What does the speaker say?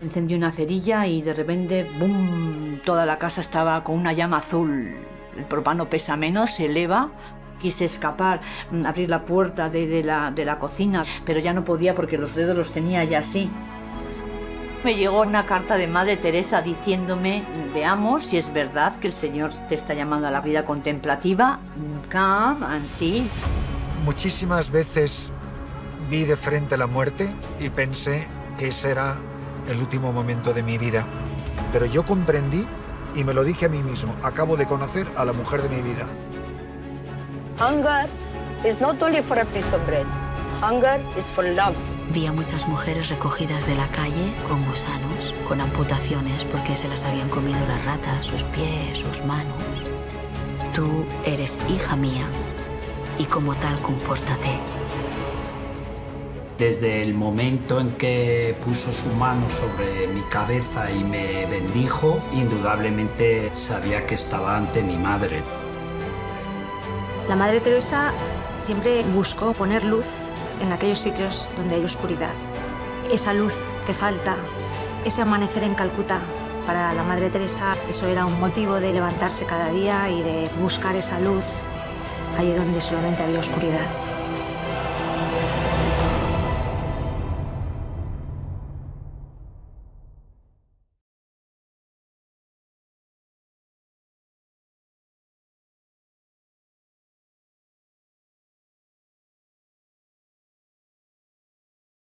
Encendí una cerilla y de repente, ¡bum!, toda la casa estaba con una llama azul. El propano pesa menos, se eleva. Quise escapar, abrir la puerta de la cocina, pero ya no podía porque los dedos los tenía ya así. Me llegó una carta de Madre Teresa diciéndome: veamos si es verdad que el Señor te está llamando a la vida contemplativa. Come and see. Muchísimas veces vi de frente la muerte y pensé que ese era el último momento de mi vida. Pero yo comprendí y me lo dije a mí mismo: acabo de conocer a la mujer de mi vida. Hunger is not only for a piece of bread. Hunger is for love. Vi a muchas mujeres recogidas de la calle con gusanos, con amputaciones porque se las habían comido las ratas, sus pies, sus manos. Tú eres hija mía y como tal compórtate. Desde el momento en que puso su mano sobre mi cabeza y me bendijo, indudablemente sabía que estaba ante mi madre. La Madre Teresa siempre buscó poner luz en aquellos sitios donde hay oscuridad. Esa luz que falta, ese amanecer en Calcuta, para la Madre Teresa eso era un motivo de levantarse cada día y de buscar esa luz allí donde solamente había oscuridad.